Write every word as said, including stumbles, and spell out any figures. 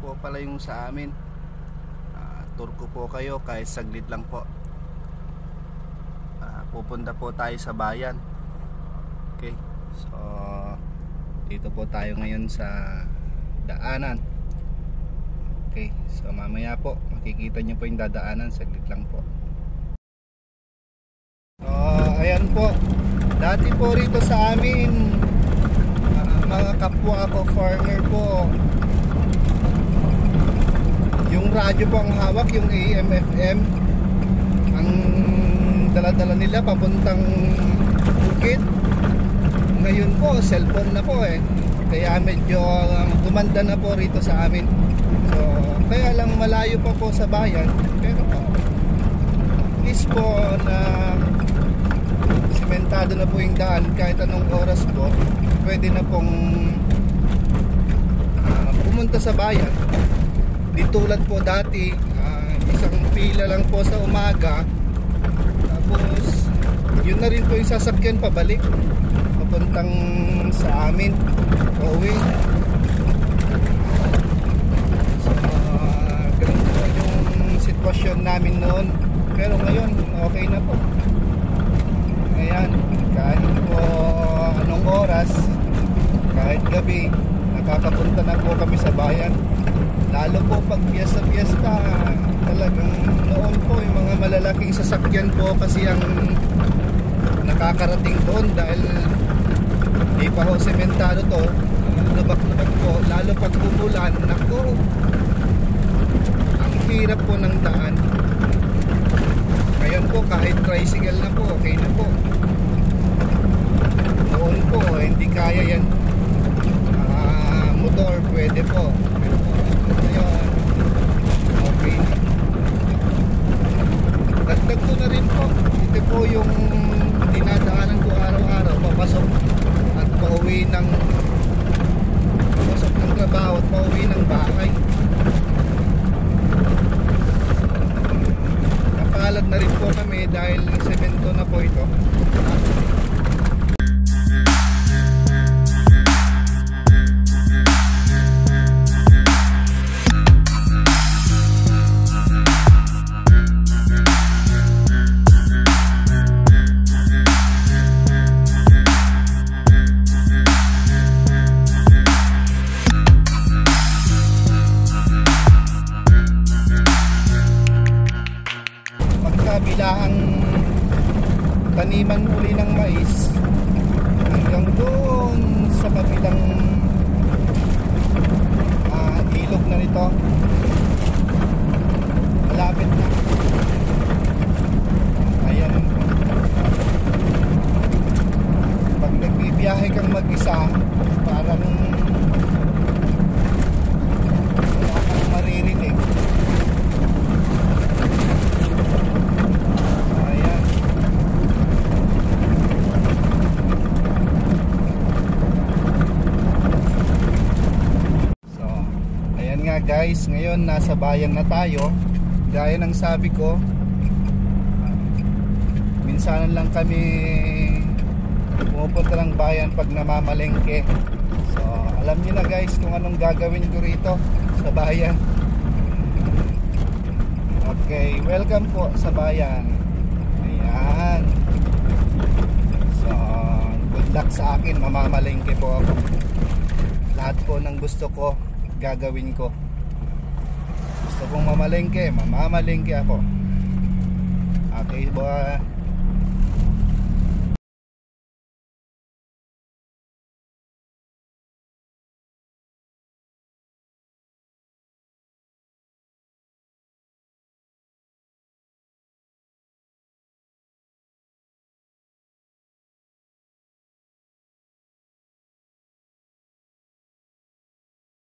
po pala yung sa amin. uh, Tour ko po kayo kahit saglit lang po. uh, Pupunta po tayo sa bayan. Okay, so dito po tayo ngayon sa daanan. Okay, so mamaya po makikita nyo po yung dadaanan, saglit lang po. So ayan po, dati po rito sa amin, uh, mga kapwa ko farmer po, yung radyo po ang hawak, yung A M F M ang dala-dala nila papuntang bukid. Ngayon po cellphone na po eh, kaya medyo uh, tumanda na po rito sa amin. So kaya lang malayo pa po sa bayan, pero po is po na sementado na po yung daan. Kahit anong oras po pwede na pong uh, pumunta sa bayan. Di tulad po dati, uh, isang pila lang po sa umaga, tapos yun na rin po yung sasakyan pabalik papuntang sa amin pauwi. So uh, ganun po yung sitwasyon namin noon, pero ngayon okay na po. Ayan, kahit po anong oras, kahit gabi, nakakapunta na po kami sa bayan. Lalo po pag piyesta-piyesta, talagang noon po yung mga malalaking sasakyan po kasi ang nakakarating doon dahil di pa ho sementado to, lubak-lubak po. Lalo pag umulan, naku, ang hirap po ng daan. Ngayon po kahit tricycle na po, okay na po. Noon po hindi kaya yan, uh, motor pwede po, pero po ngayon okay. Dagdag ko na rin po, ito po yung dinadaanan ko araw-araw papasok at pauwi ng papasok ng trabaho at pauwi ng bahay. Napalad na rin po kami dahil semento na po ito. Bilaang taniman uli ng mais hanggang doon sa kabilang uh, ilog na nito, malapit na. Ayan, pag nagbibiyahe kang mag-isa, parang wala kang maririnig. Guys, ngayon nasa bayan na tayo. Gaya ng sabi ko, minsan lang kami pumupunta ng bayan pag namamalengke. So alam niyo na guys kung anong gagawin ko rito sa bayan. Okay, welcome po sa bayan. Ayan. So good luck sa akin, mamamalengke po ako. Lahat po ng gusto ko gagawin ko. Gusto kong mamalengke, mamamalengke ako. Okay ba?